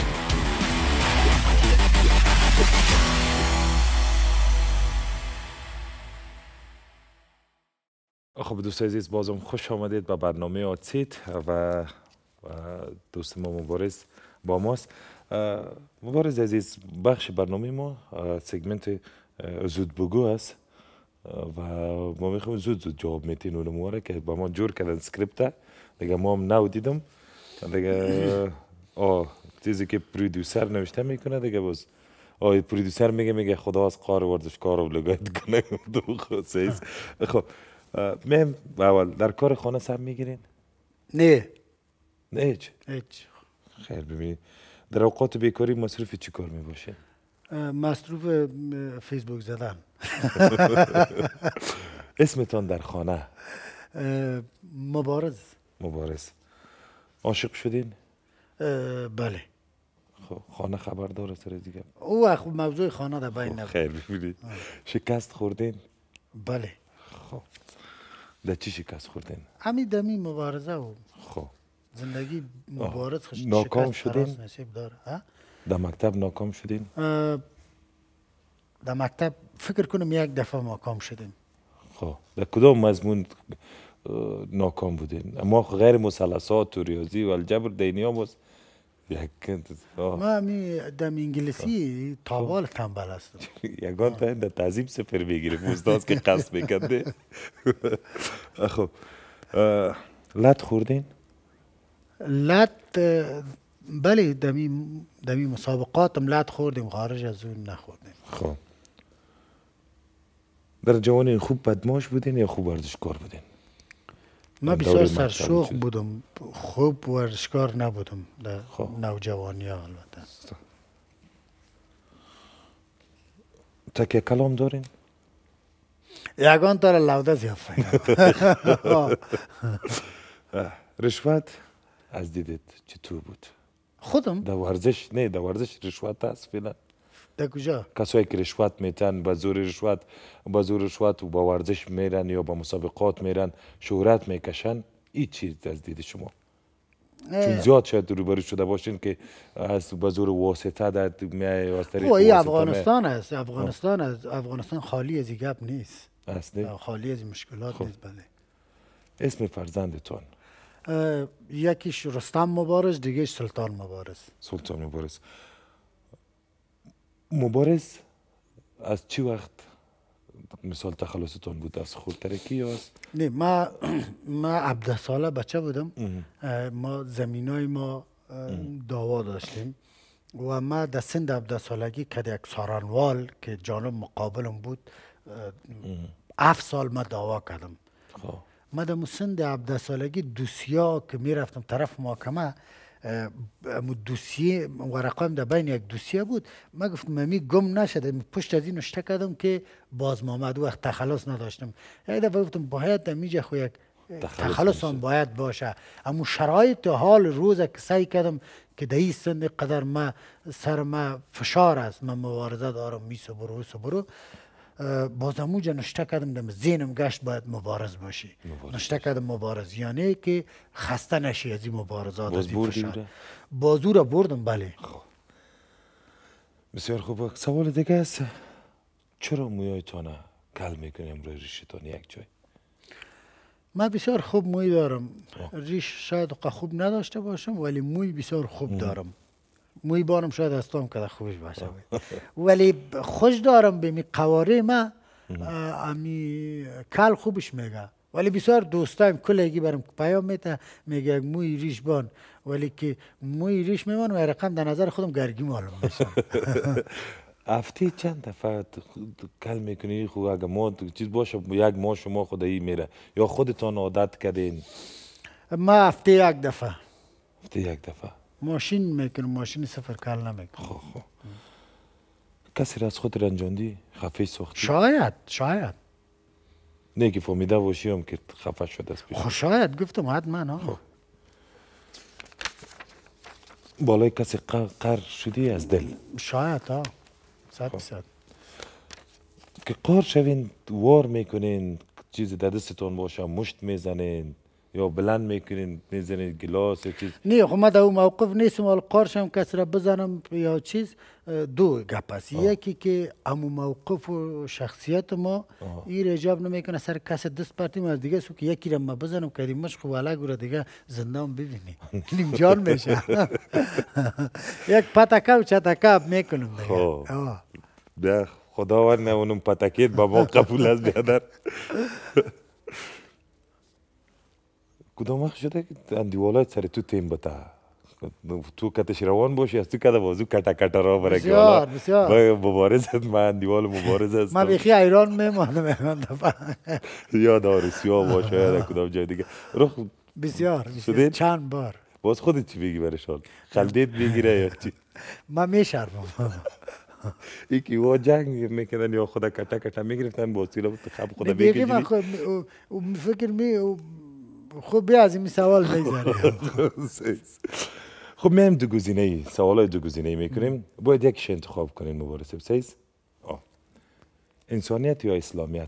خب دوستای عزیز، بازم خوش آمدید به برنامه آتسید و دوست ما مبارز با ماست. مبارز عزیز، بخش برنامه ما سگمنت زود بگو است و ما میخوایم زود جواب میتین اون مواره که با ما جور کردن سکریپت دیگه ما هم نو دیدم دیگه چیزی که پرودیوسر نوشته میکنه دیگه باز پرودیوسر میگه خدا از قار ورزشکار رو لگایت کنه. خب مهم اول در کار خانه سر میگیرین؟ نه هیچ خیر. ببینید در اوقات بیکاری مصروف چی کار میباشین؟ مصروف فیسبوک زدن. اسمتان در خانه؟ مبارز. عاشق شدین؟ بله. خب خانه خبر داره سر دیگه؟ او اخو موضوع خانه در بین نبود. خیر. ببینید شکست خوردین؟ بله. خب در چی شکست خوردین؟ همین دمی مبارزه و خب زندگی مبارز ناکام شدین؟ نصیب داره. در مکتب ناکام شدین؟ در مکتب فکر کنم یک دفعه ناکام شدیم. خب در کدام مضمون ناکام بودین؟ اما غیر مثلثات و ریاضی و الجبر دینی هم باز ما همی دم انگلیسی تابال تنبل هستم. یگان تا در تعظیم سفر بگیریم استاد که قصد میکنده. خب لط خوردین؟ لط بله، دمی مسابقاتم لط خوردیم، خارج از اون نخوردیم. خب در جوانی خوب بدماش بودین یا خوب ورزشکار بودین؟ من بسیار سرشوق بودم، خوب ورزشکار نبودم در نوجوانی ها. البته تکیه کلام دارین؟ یگان تا لوده زیافه. رشوت از دیدت چطور بود؟ خودم؟ در ورزش نه، در ورزش رشوت هست فعلا؟ در کجا؟ کسایی که رشوت میتن با زور رشوت و با ورزش میرن یا با مسابقات میرن شهرت میکشن، این چیز از دید شما؟ چون زیاد شاید روبرو شده باشین که از با زور واسطه در میای واسطه. این افغانستان است. افغانستان خالی از این گپ نیست. خالی از مشکلات نیست. بله. اسم فرزندتون؟ یکیش رستم مبارز، دیگه سلطان مبارز. مبارز از چی وقت مثال تخلصتون بود؟ از خودترکی یا از؟ نه، ما 17 ساله بچه بودم. ما زمینای ما دعوا داشتیم و ما در سن 17 سالگی که یک سارنوال که جانب مقابلم بود 7 سال ما دعوا کردم. ما در سن 17 سالگی دوسیا که میرفتم طرف محکمه، دوسیه ورقایم در بین یک دوسیه بود. ما گفتم ممی گم نشده، پشت از این نشته کردم که باز محمد وقت تخلص نداشتم. یک دفعه گفتم باید در میجه خو یک تخلص هم باید باشه. اما شرایط حال روز که سعی کردم که در این سن قدر ما سر ما فشار است، من مبارزه دارم، برو باز همونجا نشته کردم دم ذهنم گشت باید مبارز باشی. نشته کردم مبارز، یعنی که خسته نشی از این مبارزات، از این فشار. بازو را بردم. بله. بسیار خوب. سوال دیگه است، چرا مویایتان کل میکنیم روی ریشتان یک جای؟ من بسیار خوب موی دارم. ریش شاید خوب نداشته باشم ولی موی بسیار خوب دارم. موی بارم شاید استام کده خوبش باشه ولی خوش دارم به می قواره ما امی کل خوبش میگه. ولی بسیار دوستایم کلگی برام پیام میده میگه موی ریش بان، ولی که موی ریش میمانم رقم در نظر خودم گرگی معلوم میشه. هفته چند دفعه کل میکنی؟ خوب اگه ما چیز باشه یک ماه شما خدایی میره یا خودتان عادت کردین؟ ما هفته یک دفعه. هفته یک دفعه ماشین میکنم، ماشین سفر کل نمیکنم. خب کسی را از خود رنجاندی؟ خفه ساختی؟ شاید نه که فهمیده باشی هم که خفه شده است پیش. خب شاید گفتم حتما. خب بالای کسی قهر شدی از دل؟ شاید 100%. که قهر شوین وار میکنین چیز در دستتون باشه مشت میزنین یا بلند میکنین میزنین گلاس یا چیز؟ نه خب من در اون موقف نیستم ولی قارشم کسی را بزنم یا چیز. دو گپ است. یکی که امو موقف و شخصیت ما این رجاب نمیکنه سر کس دست پرتیم از دیگه سو که یکی را ما بزنم که مشق والا گوره دیگه زندان ببینی نیم جان میشه. یک پتکه و چتکه میکنم دیگه. خداوند نمونم پتکیت با ما قبول است بیادر. کدام وقت شده که اندیوالای سر تو تیم بتا تو کتش روان باشی از تو کده بازو کتا را برای که بسیار مبارز هست. من اندیوال مبارز هستم. من بیخی ایران میمانم یا دارسیا باشه یا کدام جای دیگه رخ بسیار چند بار. باز خودت چی بگی برشان؟ خلدیت بگیره یا چی؟ من میشرمم. یکی وا جنگ میکنن یا خدا کتا میگرفتن با سیلا خب خدا بگیری. من فکر خوب بیا از این سوال میگذاری. خب میم دو گزینه سوالای دو گزینه میکنیم. باید یکیش انتخاب کنین مبارز. سیز انسانیت یا اسلامیت؟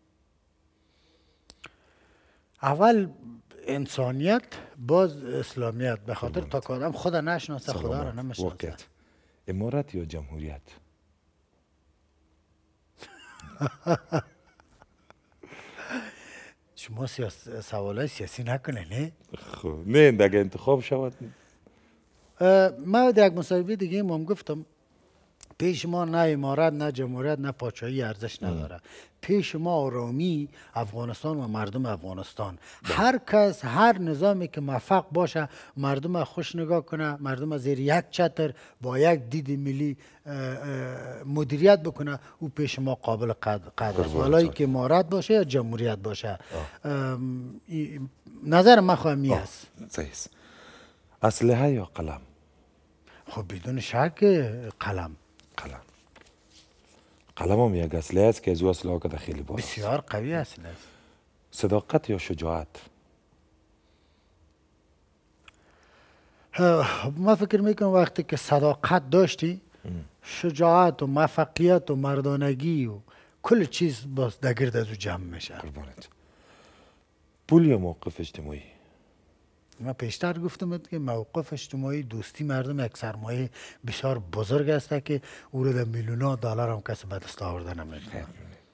اول انسانیت باز اسلامیت، به خاطر تا که آدم خدا نشناسه خدا را نمیشناسه. امارت یا جمهوریت؟ شما سوالای سیاسی نکنه نه؟ خب نه دیگه انتخاب شود. من در یک مصاحبه دیگه هم گفتم پیش ما نه امارت نه جمهوریت نه پادشاهی ارزش نداره. پیش ما آرامی افغانستان و مردم افغانستان. هر کس هر نظامی که موفق باشه مردم خوش نگاه کنه، مردم زیر یک چتر با یک دید ملی مدیریت بکنه او پیش ما قابل قدر است. ولایی که امارت باشه یا جمهوریت باشه. نظر من خواهمی است. صحیح. اسلحه یا قلم؟ خب بدون شک قلم. قلم هم یک اسلحه است که از او اسلحه که خیلی بالاست. بسیار قوی اسلحه است. صداقت یا شجاعت؟ ما فکر میکنم وقتی که صداقت داشتی شجاعت و موفقیت و مردانگی و کل چیز باز در گرد از او جمع میشه. قربانت. پول یا موقف اجتماعی؟ من پیشتر گفتم که موقف اجتماعی دوستی مردم یک سرمایه بسیار بزرگ است که او را در میلیون‌ها دلار هم کسی به دست آورده نمی‌تونه.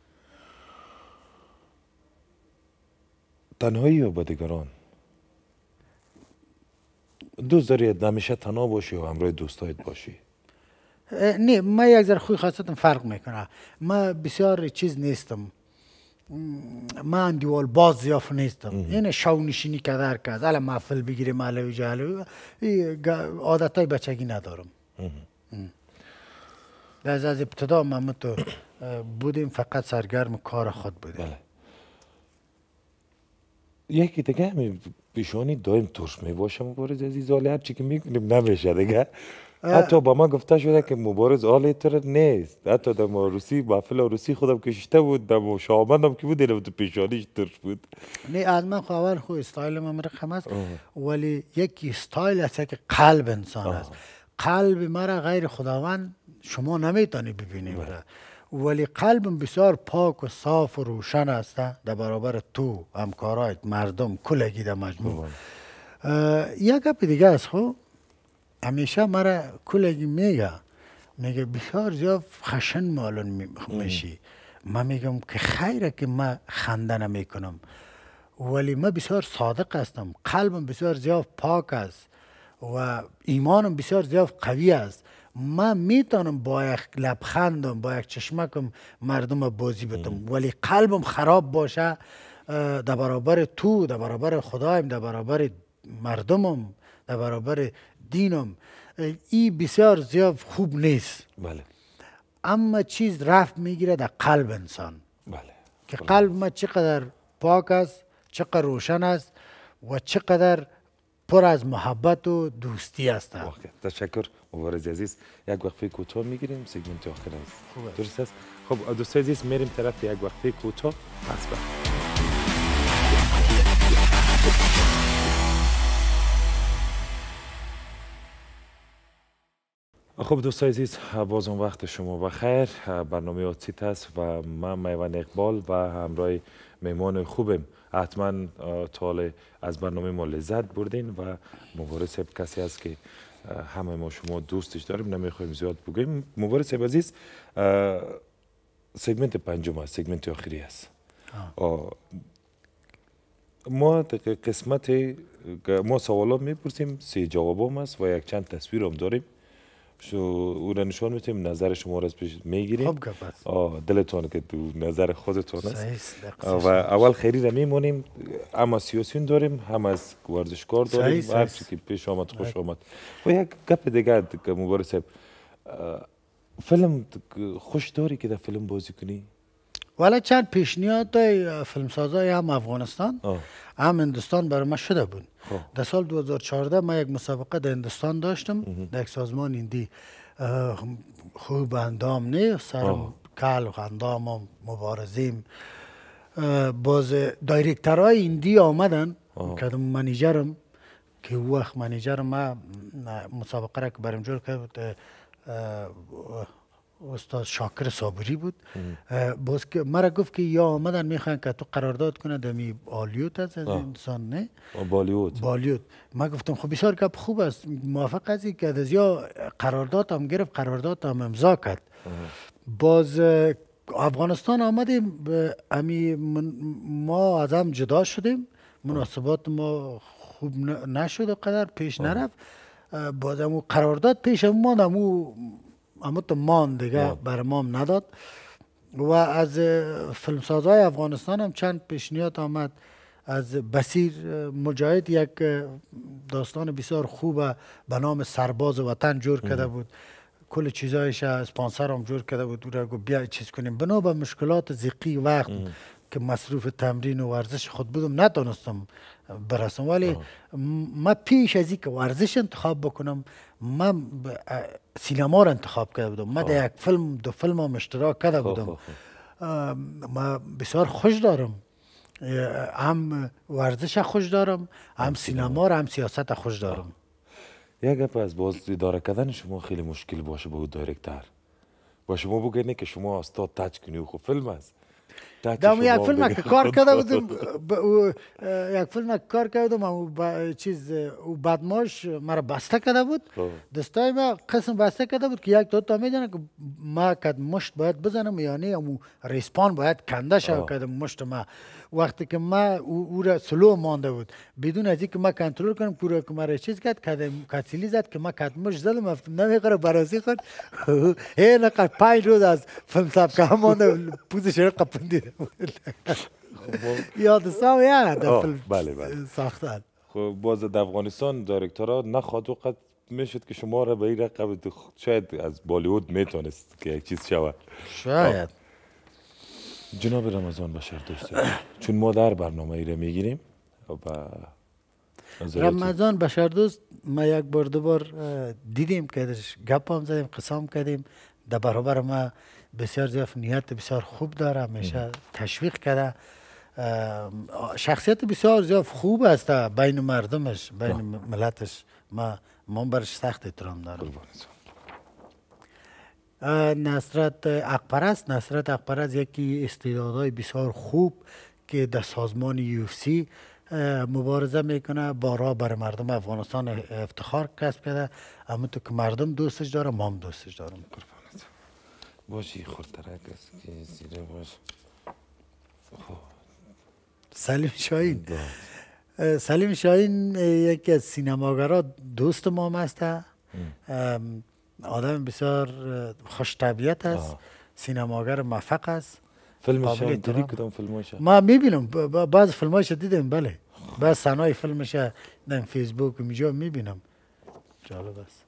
تنهایی یا با دیگران؟ دوست داری همیشه تنها باشی و همراه دوستایت باشی؟ نه من یک ذره خوی خاصتم فرق میکنه. من بسیار چیز نیستم. من دیوال باز زیاف نیستم. این شو نشینی کدر کرد الان محفل بگیره مالوی جالب عادتای بچگی ندارم. از ابتدا ما تو بودیم فقط سرگرم کار خود بودیم. بله. یکی دیگه همین پیشانی دایم ترش می باشه مبارز عزیز آلی هر چی که میکنیم نمیشه دیگه. حتی با ما گفته شده که مبارز آلی تر نیست. حتی در روسی محفل روسی خودم کشیده بود در شامندم که بود دیدم تو پیشانیش ترش بود. نه از من خواهر خو استایل من رقم است ولی یکی استایل است که قلب انسان است. قلب مرا غیر خداوند شما نمیتونی ببینی ولی قلبم بسیار پاک و صاف و روشن است در برابر تو همکارایت مردم کلگی در مجموع. یک گپ دیگه است خو همیشه مرا کلگی میگه میگه بسیار زیاد خشن مالون میشی. من میگم که خیره که من خنده نمیکنم، ولی من بسیار صادق هستم، قلبم بسیار زیاد پاک است و ایمانم بسیار زیاد قوی است. من میتونم با یک لبخندم با یک چشمکم مردم بازی بدم، ولی قلبم خراب باشه در برابر تو، در برابر خدایم، در برابر مردمم، در برابر دینم، این بسیار زیاد خوب نیست. بله. اما چیز رفت میگیره در قلب انسان. بله. که قلب ما چقدر پاک است، چقدر روشن است و چقدر پر از محبت و دوستی است. تشکر مبارز عزیز. یک وقفه کوتاه میگیریم، سگمنت آخر است. درست است؟ خب دوستان عزیز میریم طرف یک وقفه کوتاه. پس خب دوستان عزیز، باز اون وقت شما بخیر. برنامه آتیت است و من میوان اقبال و همراه مهمان خوبم حتما تا از برنامه ما لذت بردین و مبارز کسی است که همه ما شما دوستش داریم، نمیخوایم زیاد بگویم. مبارز عزیز، سگمنت پنجم است، سگمنت آخری است. ما قسمت ما سوالات میپرسیم، 3 جواب هم است و یک چند تصویر هم داریم. او را نشان میتیم، نظر شما را از پیش میگیریم. دلتون که تو نظر خودتون است. و اول خیری را میمونیم، هم از سیاسیون داریم، هم از ورزشکار داریم، هر چی که پیش آمد خوش آمد. و یک گپ دیگه که مبارز، فیلم خوش داری که در فیلم بازی کنی؟ ولی چند پیشنهاد دای فیلمسازای هم افغانستان هم هندوستان برای من شده بود. در سال 2014 من یک مسابقه در هندوستان داشتم، در یک سازمان هندی. خوب اندام نه، سرم کل و اندامم مبارزیم. باز دایرکترهای هندی آمدن که منیجرم که وقت منیجرم من مسابقه را که برام جور کرد استاد شاکر صابری بود. باز که مرا گفت که یا آمدن میخوان که تو قرارداد کنه دمی بالیوود از انسان نه بالیوود. من گفتم خب بسیار گپ خوب است، موافق هستی که از یا قرارداد هم گرفت، قرارداد هم امضا کرد. باز افغانستان آمدیم، ما از هم جدا شدیم، مناسبات ما خوب نشد و قدر پیش نرفت. باز همون قرارداد پیش ماند، اما تو مان دیگه برای ما نداد. و از فیلمسازهای افغانستان هم چند پیشنهاد آمد. از بصیر مجاهد یک داستان بسیار خوب به نام سرباز وطن جور کرده بود، کل چیزایش اسپانسر هم جور کرده بود. او را گفت بیا چیز کنیم. بنا به مشکلات ضیقی وقت که مصروف تمرین و ورزش خود بودم نتونستم برسم، ولی من پیش از اینکه ورزش انتخاب بکنم من سینما را انتخاب کرده بودم. من در یک فیلم 2 فیلم هم اشتراک کرده بودم. من بسیار خوش دارم، هم ورزش خوش دارم، هم سینما را، هم سیاست خوش دارم. یک گپ از باز اداره کردن شما خیلی مشکل باشه با دایرکتر. با شما بگنه که شما استاد تاچ کنی و خب فیلم است. دام یک فیلم که کار کرده بودم، یک فیلم که کار کرده بودم، چیز او بدماش مرا بسته کرده بود. دستای ما قسم بسته کرده بود که یک تا میدونه که ما که مشت باید بزنم، یعنی امو ریسپان باید کنده شد که مشت ما. وقتی که ما او را سلو مانده بود، بدون از اینکه ما کنترل کنم، پورا که مرا چیز کرد، کاتیلی زد که ما کاتمش زدم، افتم نمیقره برازی خود. هی نقد 5 روز از فیلم ساب که مانده پوزش را قپندید. یاد ساو یا بله ساختن. خب باز در افغانستان دایرکتورها نخواد وقت میشد که شما را به این رقم شاید از بالیوود میتونست که یک چیز شود. شاید. جناب رمضان بشر دوست، چون ما در برنامه ای را میگیریم و رمضان بشر دوست ما یک بار 2 بار دیدیم که گپ هم زدیم، قسم کردیم. در برابر ما بسیار زیاد نیت بسیار خوب داره، همیشه تشویق کرده. شخصیت بسیار زیاد خوب است بین مردمش، بین ملتش. ما برش سخت احترام دارم. نصرت اقپرست یکی استعدادهای بسیار خوب که در سازمان UFC مبارزه میکنه، بارها برای مردم افغانستان افتخار کسب کرده. همونطور که مردم دوستش داره، ما هم دوستش دارم. قربانت باشی. خورترک است که زیره باش. سلیم شاهین. سلیم شاهین یکی از سینماگرها دوست ما هم است. آدم بسیار خوش طبیعت است. سینماگر موفق است. فیلمش هم دیدی؟ کدام فیلمش؟ ما میبینم بعض فیلماش دیدم. بله بعض صحنه‌های فیلمش در فیسبوک میجا میبینم. جالب است.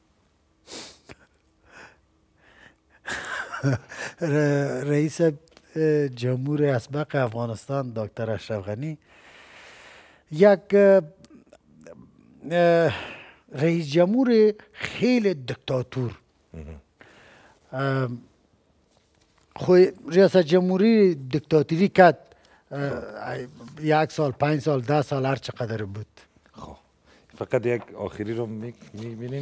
رئیس جمهور اسبق افغانستان دکتر اشرف غنی یک رئیس جمهور خیلی دیکتاتور، ریاست جمهوری دیکتاتوری کرد. 1 سال، 5 سال، 10 سال، هر چقدر بود. خب فقط یک آخری رو میبینیم.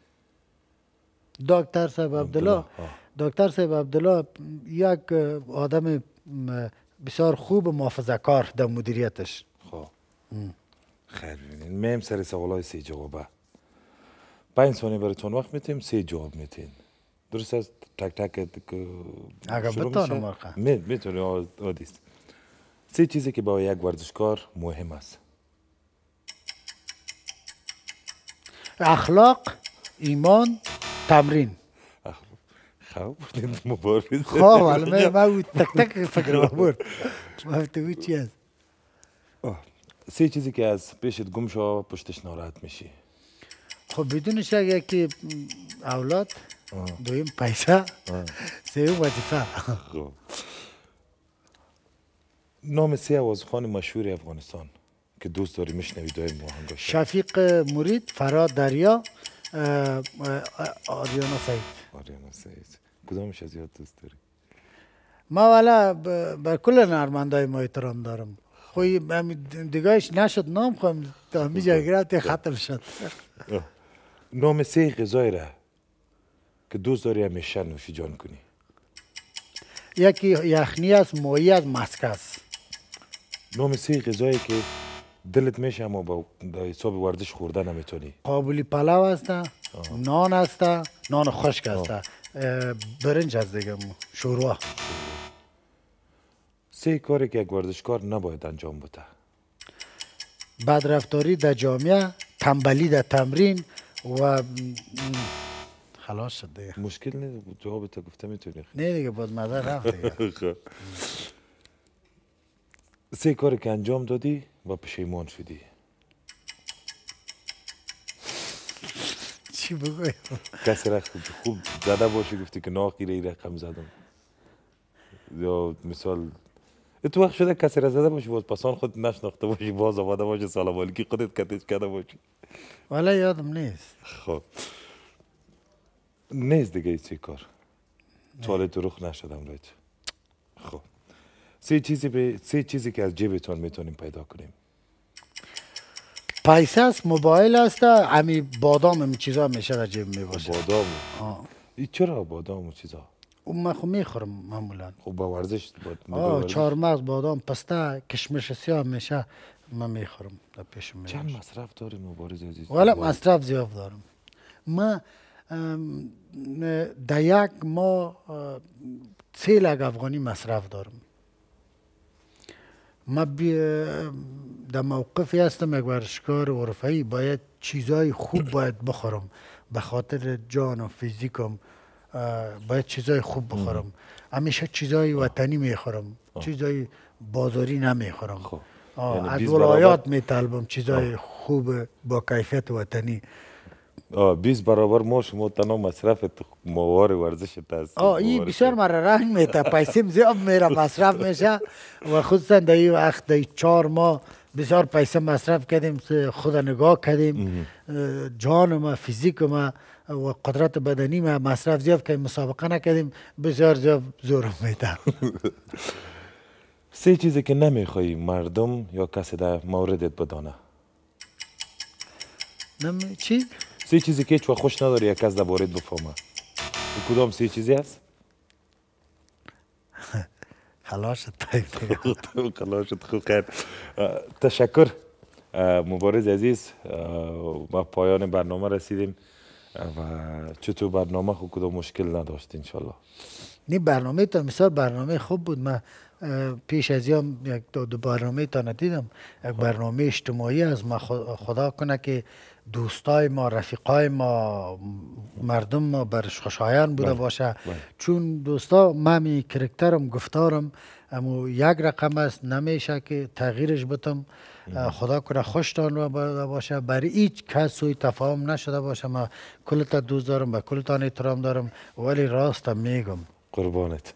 دکتر صاحب عبدالله یک آدم بسیار خوب، محافظه‌کار در مدیریتش. خب خیر ببینید، میم سر سوالای 3 جوابه. 5 ثانیه براتون وقت میتیم، 3 جواب میتین. درست است؟ تک تک اگر بتانم آخه میتونی. عادیست. 3 چیزی که با یک ورزشکار مهم است. اخلاق، ایمان، تمرین. خواب بودید مبارز. خواب حالا من تک تک فکر برد. تو چی است؟ 3 چیزی که از پیشت گم شو پشتش ناراحت میشی. خب بدون شک یکی اولاد، دویم پیسه، سوم وظیفه. خب نام 3 آوازخوان مشهور افغانستان که دوست داری میشنوی دایم آهنگاش. شفیق مرید، فراد دریا، آریانا سعید. کدامش از یاد دوست داری؟ ما والا بر کل نرمندای ما احترام دارم. خوی دیگهش نشد نام خواهم تا همیجا گرفت ختم شد. نام 3 غذای را که دوست داری همیشه نوشی جان کنی. یکی یخنی است، ماهی است، مسکه است. نام 3 غذایی که دلت میشه اما با حساب ورزش خوردن نمیتونی. قابلی پلاو است، نان است، نان خشک است، برنج است دیگه، شوروا. 3 کاری که یک ورزشکار نباید انجام بده. بدرفتاری در جامعه، تنبلی در تمرین و خلاص شد دیگه. مشکل نیست، جواب تو گفته میتونی. نه دیگه باز مزه رفت دیگه. 3 کاری که انجام دادی و پشیمان شدی. چی بگویم؟ کسی را خوب زده باشی گفتی که ناخیره ای رقم زدم. یا مثال تو وقت شده کسی را زده باشی باز پسان خود نشناخته باشی، باز آمده باشی سلام علیکی خودت کتش کرده باشی. والا یادم نیست. خب نیست دیگه ای 3 کار. سوال تو رخ نشدم رایت. خب 3 چیزی که از جیبتون میتونیم پیدا کنیم. پیسه است، موبایل است، امی بادام امی چیزا میشه در جیب میباشه. بادام؟ چرا بادام و چیزا؟ من خب میخورم معمولا. خب با ورزش چهارمغز، بادام، پسته، کشمش سیاه میشه من میخورم در پیشم میباشه. چند مصرف داری مبارز عزیز؟ والا مصرف زیاد دارم. من در یک ماه 3 لک افغانی مصرف دارم. ما در موقفی هستم یک ورزشکار حرفه‌ای، باید چیزای خوب باید بخورم به خاطر جان و فیزیکم. باید چیزای خوب بخورم. همیشه چیزای وطنی میخورم، چیزای بازاری نمیخورم. از ولایات میطلبم چیزای خوب با کیفیت وطنی. 20 برابر ما شما تنها مصرف موار ورزش هست. این بسیار مرا رنگ میده، پیسیم زیاد میره مصرف میشه و خصوصا در این وقت در 4 ماه بسیار پیسه مصرف کردیم، خود نگاه کردیم، جان ما، فیزیک ما و قدرت بدنی ما مصرف زیاد کردیم، مسابقه نکردیم، بسیار زیاد زورم میده. 3 چیزی که نمیخوایی مردم یا کسی در موردت بدانه. چی؟ 3 چیزی که هیچ وقت خوش نداری یک کس دربارت بفهمه. کدام 3 چیزی هست؟ خلاصت تایید خلاصت خوب خیر. تشکر مبارز عزیز. ما پایان برنامه رسیدیم و چطور برنامه خود کدام مشکل نداشت انشالله؟ نه برنامه تا مثال برنامه خوب بود. من پیش از هم یک دو برنامه تا ندیدم. یک برنامه اجتماعی از ما خدا کنه که دوستای ما، رفیقای ما، مردم ما برش خوشایند بوده باشه. چون دوستا من می کرکترم گفتارم اما یک رقم است، نمیشه که تغییرش بتم. خدا کنه خوشتان باشه، برای هیچ کس سوی تفاهم نشده باشه. من کلتا دوست دارم، به کلتان احترام دارم، ولی راستم میگم. قربانت.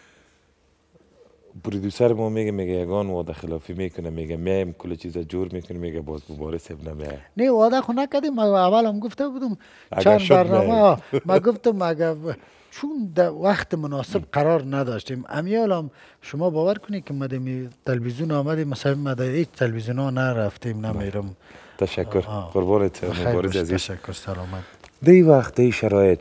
پرودوسر ما میگه یگان وعده خلافی میکنه، میگه میایم کل چیز جور میکنه، میگه باز مبارز صاحب نمیاد. نه وعده خو نکردیم. ما اول هم گفته بودم چند برنامه ما گفتم اگر چون در وقت مناسب قرار نداشتیم. امیال هم شما باور کنید که ما در تلویزیون آمدیم، مثلا ما در هیچ تلویزیون ها نرفتیم، نمیرم. تشکر قربانت مبارز عزیز. تشکر، سلامت. دی وقت دی شرایط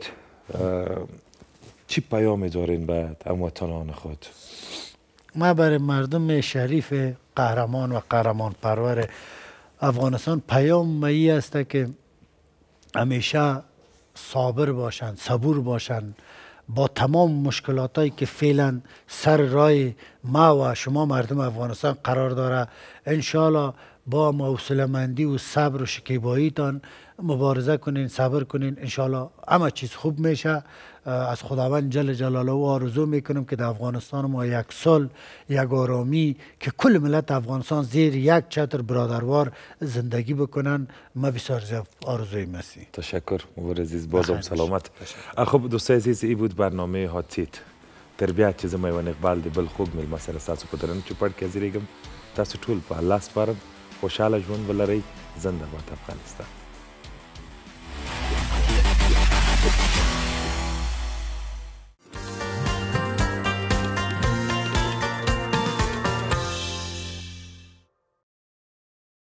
چی پیام دارین به هموطنان خود؟ ما برای مردم شریف قهرمان و قهرمان پرور افغانستان پیام مایی است که همیشه صابر باشند، صبور باشند با تمام مشکلاتی که فعلا سر راه ما و شما مردم افغانستان قرار داره. انشالله با حوصله‌مندی و صبر و شکیبایی تان مبارزه کنین، صبر کنین، انشالله همه چیز خوب میشه. از خداوند جل جلاله آرزو میکنم که در افغانستان ما یک صلح، یک آرامی، که کل ملت افغانستان زیر یک چتر برادروار زندگی بکنن. ما بسیار زیاد آرزوی مسی. تشکر مبارز عزیز، بازم سلامت. خب دوستای عزیز، این بود برنامه هاتیت تربیت چیز میوان اقبال دی بل خوب میل مسئله ساسو پدرن چوپړ کې زیریګم تاسو ټول په الله سپارم. خوشاله ژوند ولرئ. زنده باد افغانستان.